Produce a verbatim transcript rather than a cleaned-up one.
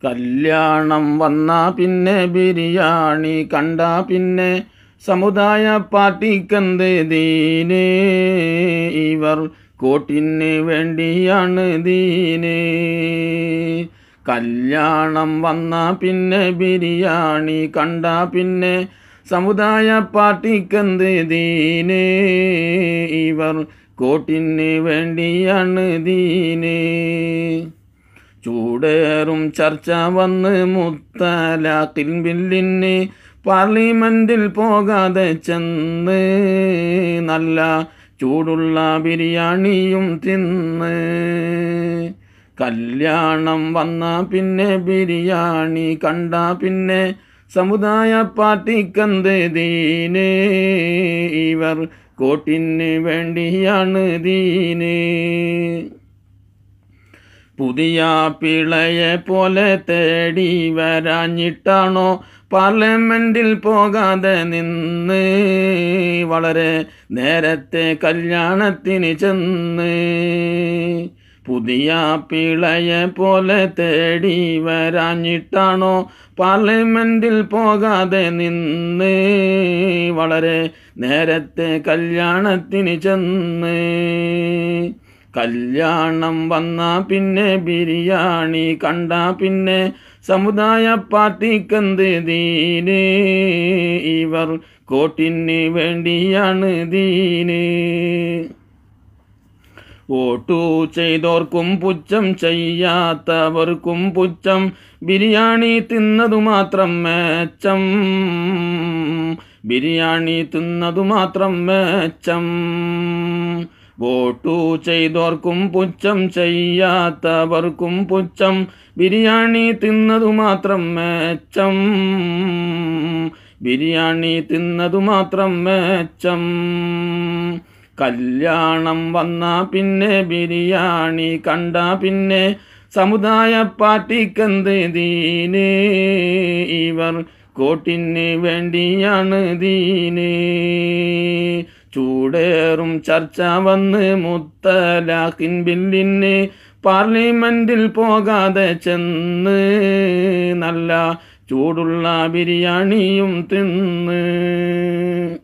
കല്യാണം വന്ന പിന്നെ ബിരിയാണി കണ്ട പിന്നെ സമുദായ പാർട്ടിക്കെന്ത് ദീന്, ഇവർ കോട്ടിന് വേണ്ടിയാണ് ദീന്. കല്യാണം വന്ന പിന്നെ ബിരിയാണി കണ്ട പിന്നെ സമുദായ പാർട്ടിക്കെന്ത് ദീന്, ഇവർ കോട്ടിന് വേണ്ടിയാണ് ദീന്. ചൂടേറും ചർച്ച വന്ന് മുത്തലാഖിൻ ബില്ലിന് പാർലമെന്റിൽ പോകാതെ ചെന്ന് നല്ല ചൂടുള്ള ബിരിയാണിയും തിന്ന്. കല്യാണം വന്ന പിന്നെ ബിരിയാണി കണ്ട പിന്നെ സമുദായ പാർട്ടിക്കെന്ത് ദീന്, ഇവർ കോട്ടിന് വേണ്ടിയാണ് ദീന്. പുതിയ പിളയെ പോലെ തേടി വരാഞ്ഞിട്ടാണോ പാർലമെന്റിൽ പോകാതെ നിന്ന് വളരെ നേരത്തെ കല്യാണത്തിന് ചെന്ന്. പുതിയ പിളയെ പോലെ തേടി വരാഞ്ഞിട്ടാണോ പാർലമെന്റിൽ പോകാതെ നിന്ന് വളരെ നേരത്തെ കല്യാണത്തിന് ചെന്ന്. കല്യാണം വന്ന പിന്നെ ബിരിയാണി കണ്ട പിന്നെ സമുദായ പാർട്ടിക്കെന്ത് ദീന്, ഇവർ കോട്ടിന് വേണ്ടിയാണ് ദീന്. വോട്ടു ചെയ്തോർക്കും പുച്ഛം ചെയ്യാത്തവർക്കും പുച്ഛം, ബിരിയാണി തിന്നതു മാത്രം മെച്ചം, ബിരിയാണി തിന്നതു മാത്രം മെച്ചം. വോട്ടു ചെയ്തോർക്കും പുച്ഛം ചെയ്യാത്തവർക്കും പുച്ഛം, ബിരിയാണി തിന്നതു മാത്രം മെച്ചം, ബിരിയാണി തിന്നതു മാത്രം മെച്ചം. കല്യാണം വന്ന പിന്നെ ബിരിയാണി കണ്ട പിന്നെ സമുദായ പാർട്ടിക്കെന്ത് ദീന്, ഇവർ കോട്ടിന് വേണ്ടിയാണ് ദീന്. ചൂടേറും ചർച്ച വന്ന് മുത്തലാഖിൻ ബില്ലിന് പാർലമെന്റിൽ പോകാതെ ചെന്ന് നല്ല ചൂടുള്ള ബിരിയാണിയും തിന്ന്.